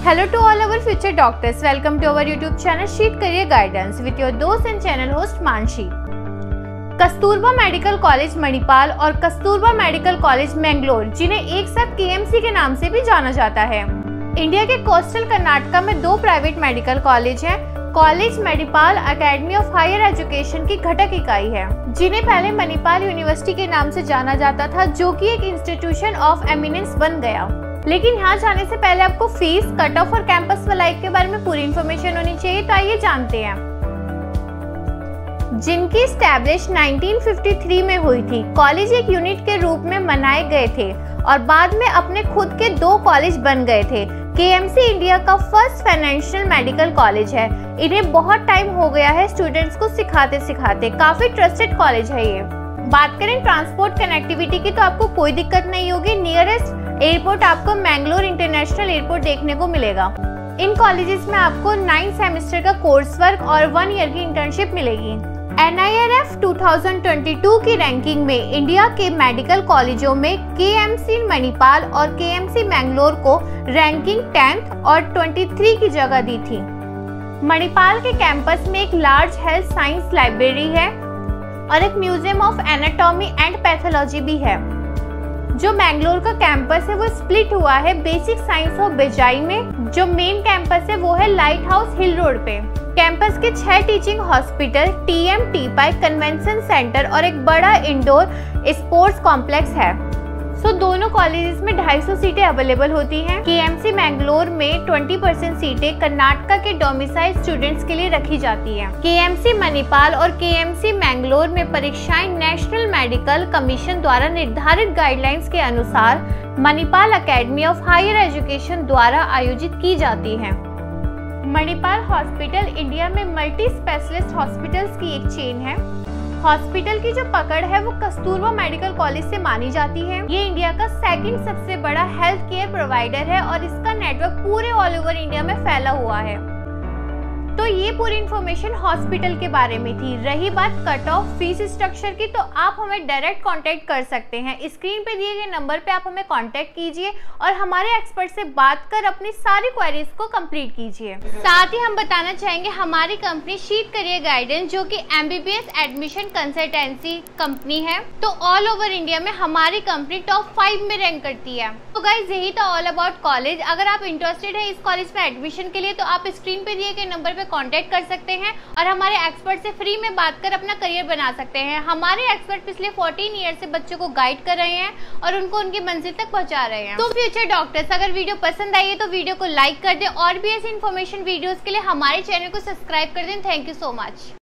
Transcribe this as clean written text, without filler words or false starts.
Hello to all our future doctors. Welcome to our YouTube channel Sheet Career Guidance with your दोस्त and channel host मानसी। Kasturba medical college Manipal और Kasturba medical college Mangalore, जिन्हें एक साथ KMC के नाम से भी जाना जाता है, इंडिया के कोस्टल कर्नाटका में दो प्राइवेट मेडिकल कॉलेज हैं। College Manipal academy of higher education की घटक इकाई है, जिन्हें पहले मणिपाल यूनिवर्सिटी के नाम से जाना जाता था, जो कि एक इंस्टीट्यूशन ऑफ एमिनेंस बन गया। लेकिन यहाँ जाने से पहले आपको फीस, कट ऑफ और कैंपस लाइफ के बारे में पूरी इन्फॉर्मेशन होनी चाहिए। तो आइए जानते हैं। जिनकी स्टैब्लिश 1953 में हुई थी, कॉलेज एक यूनिट के रूप में मनाए गए थे और बाद में अपने खुद के दो कॉलेज बन गए थे। KMC इंडिया का फर्स्ट फाइनेंशियल मेडिकल कॉलेज है। इन्हें बहुत टाइम हो गया है स्टूडेंट्स को सिखाते सिखाते। काफी ट्रस्टेड कॉलेज है ये। बात करें ट्रांसपोर्ट कनेक्टिविटी की, तो आपको कोई दिक्कत नहीं होगी। नियरेस्ट एयरपोर्ट आपको मैंगलोर इंटरनेशनल एयरपोर्ट देखने को मिलेगा। इन कॉलेजेस में आपको 9 सेमेस्टर का कोर्स वर्क और 1 ईयर की इंटर्नशिप मिलेगी। NIRF 2022 की रैंकिंग में इंडिया के मेडिकल कॉलेजों में KMC मणिपाल और KMC मैंगलोर को रैंकिंग 10th और 23 की जगह दी थी। मणिपाल के कैंपस में एक लार्ज हेल्थ साइंस लाइब्रेरी है और एक museum of anatomy and pathology भी है। जो मैंगलोर का कैंपस है वो स्प्लिट हुआ है बेसिक साइंस ऑफ बेजाई में। जो मेन कैंपस है वो है लाइट हाउस हिल रोड पे। कैंपस के 6 teaching hospital, TMT Pai convention centre और एक बड़ा इंडोर स्पोर्ट्स कॉम्प्लेक्स है। दोनों कॉलेजेस में 250 सीटें अवेलेबल होती हैं। KMC मैंगलोर में 20% सीटें कर्नाटका के डोमिसाइल स्टूडेंट्स के लिए रखी जाती हैं। KMC मणिपाल और KMC मैंगलोर में परीक्षाएं नेशनल मेडिकल कमीशन द्वारा निर्धारित गाइडलाइंस के अनुसार Manipal academy of higher education द्वारा आयोजित की जाती हैं। मणिपाल हॉस्पिटल इंडिया में मल्टी स्पेशलिस्ट हॉस्पिटल्स की एक चेन है। हॉस्पिटल की जो पकड़ है वो कस्तूरबा मेडिकल कॉलेज से मानी जाती है। ये इंडिया का सेकंड सबसे बड़ा हेल्थ केयर प्रोवाइडर है और इसका नेटवर्क पूरे ऑल ओवर इंडिया में फैला हुआ है। तो ये पूरी इन्फॉर्मेशन हॉस्पिटल के बारे में थी। रही बात कट ऑफ फीस स्ट्रक्चर की, तो आप हमें डायरेक्ट कांटेक्ट कर सकते हैं। स्क्रीन पे दिए गए नंबर पे आप हमें कांटेक्ट कीजिए और हमारे एक्सपर्ट से बात कर अपनी सारी क्वेरीज को कंप्लीट कीजिए। साथ ही हम बताना चाहेंगे हमारी कंपनी शीट करियर गाइडेंस, जो कि MBBS एडमिशन कंसल्टेंसी कंपनी है, तो ऑल ओवर इंडिया में हमारी कंपनी टॉप 5 में रैंक करती है। तो गाइज यही था ऑल अबाउट कॉलेज। अगर आप इंटरेस्टेड है इस कॉलेज में एडमिशन के लिए, तो आप स्क्रीन पे दिए गए नंबर पे कांटेक्ट कर सकते हैं और हमारे एक्सपर्ट से फ्री में बात कर अपना करियर बना सकते हैं। हमारे एक्सपर्ट पिछले 14 ईयर से बच्चों को गाइड कर रहे हैं और उनको उनकी मंजिल तक पहुंचा रहे हैं। तो फ्यूचर डॉक्टर्स, अगर वीडियो पसंद आई है तो वीडियो को लाइक कर दें और भी ऐसी इन्फॉर्मेशन वीडियोस के लिए हमारे चैनल को सब्सक्राइब कर दें। Thank you so much.